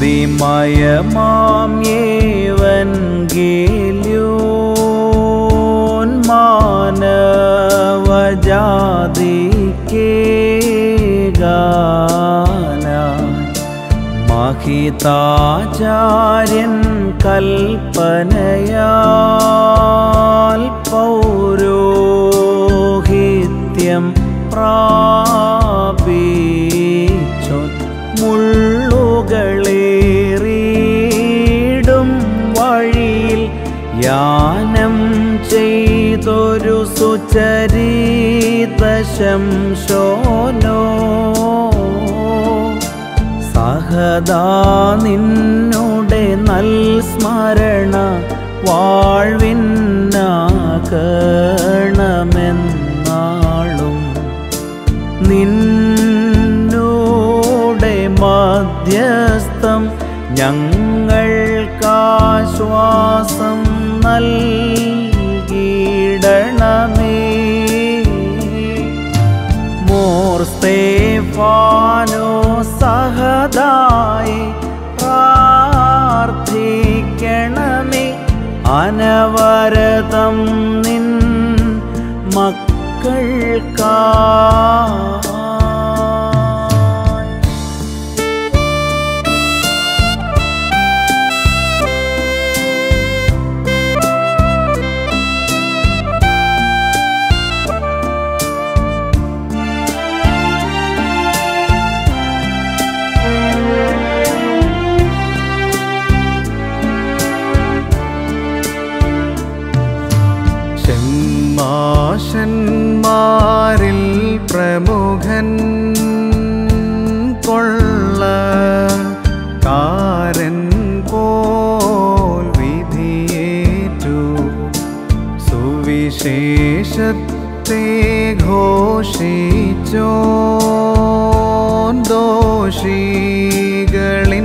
സ്തുതിമയമാം ഏവൻഗേല്യോൻ മാനവജാതിക്കേകാനായി മഹിതാചാര്യൻ കൽപ്പനയാൽ പൗരോഹിത്യം പ്രാപിച്ചു മുള്ളുകളേറിയിടും വഴിയിൽ യാനം ചെയ്തൊരു സുചരിതശംശോനോ സഹദാ നിന്നുടെ നൽസ്മരണ വാഴ്വിന്നാകണമെന്നാളും നിന്നോടെ മധ്യസ്ഥം ഞങ്ങൾക്കാശ്വാസം നൽകിയിടണമേ. മോർ സ്തേഫാനോ സഹദായി പ്രാർത്ഥിക്കണമേ. അനവരതം നിൻ മക്കൾക്കായി. ഷന്മാരിൽ പ്രമുഖൻ കൊള്ളക്കാരൻ പോൽ വിധിയേറ്റു സുവിശേഷത്തെ ഘോഷിച്ചോൻ ദോഷികളിൻ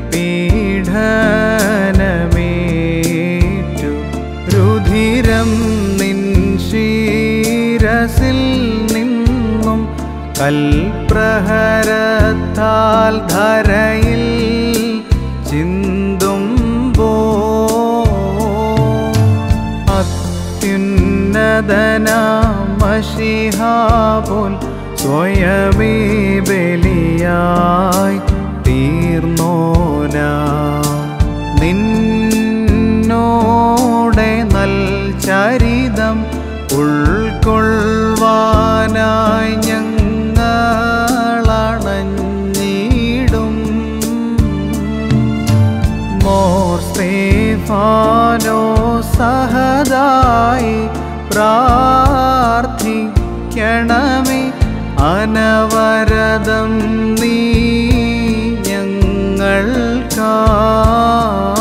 പീഡനമേറ്റു രുധിരം ശിരസിൽ നിന്നും കൽപ്രഹരത്താൽ ധരയിൽ ചിന്തുമ്പോ അത്യുന്നതനാമശിഹാപോൽ സ്വയമേ ബലിയായി തീർന്നോനാ നിന്നോടെ നൽചരിതം ഉൾക്കൊള്ളുവാനായി ഞങ്ങളണഞ്ഞിടും. മോർ സ്തേഫാനോ സഹദായി പ്രാർത്ഥിക്കണമേ. അനവരതം നീ ഞങ്ങൾക്കായി.